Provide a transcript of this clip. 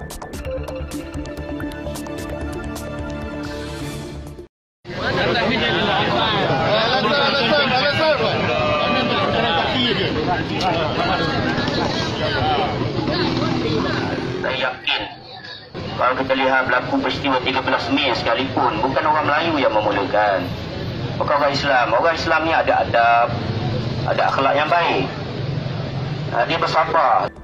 Saya yakin kalau kita lihat berlaku peristiwa 13 Mei sekalipun, bukan orang Melayu yang memulakan, bukan orang Islam. Orang Islam ni ada adab, ada akhlak yang baik. Dia bersabar.